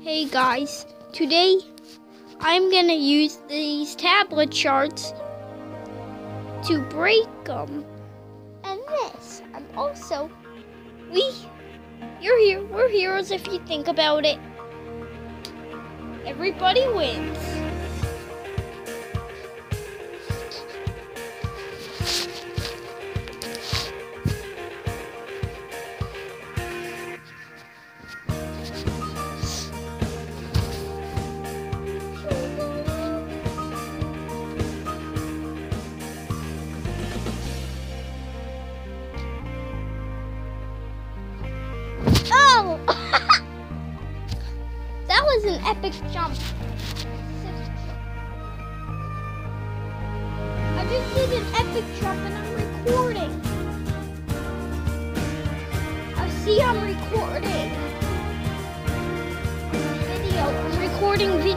Hey guys, today I'm gonna use these tablet charts to break them. And this, and also, we're heroes if you think about it. Everybody wins. Oh! That was an epic jump. I just did an epic jump and I'm recording. I'm recording video. I'm recording video.